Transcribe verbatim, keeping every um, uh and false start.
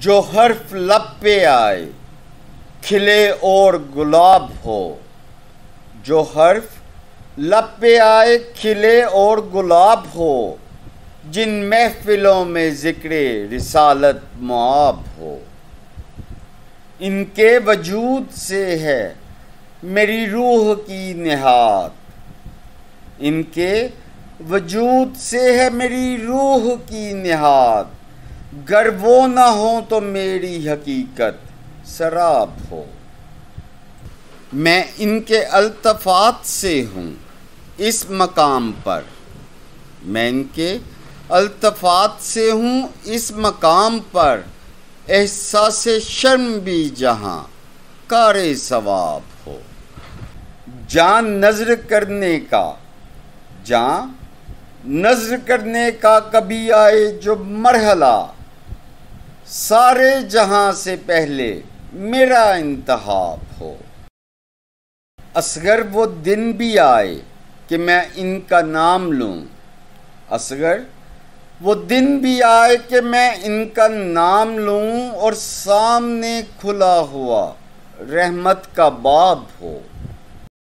جو حرف لب پہ آئے کھلے اور گلاب ہو، جو حرف لب پہ آئے کھلے اور گلاب ہو، جن محفلوں میں ذکر رسالت مآب ہو۔ ان کے وجود سے ہے میری روح کی نہاد، ان کے وجود سے ہے میری روح کی نہاد، گر وہ نہ ہوں تو میری حقیقت سراب ہو۔ میں ان کے الطفات سے ہوں اس مقام پر، میں ان کے الطفات سے ہوں اس مقام پر، احساس شرم بھی جہاں کار ثواب ہو۔ جان نظر کرنے کا جان نظر کرنے کا کبھی آئے جو مرحلہ، سارے جہاں سے پہلے میرا انتخاب ہو۔ اصغر وہ دن بھی آئے کہ میں ان کا نام لوں، اصغر وہ دن بھی آئے کہ میں ان کا نام لوں، اور سامنے کھلا ہوا رحمت کا باب ہو۔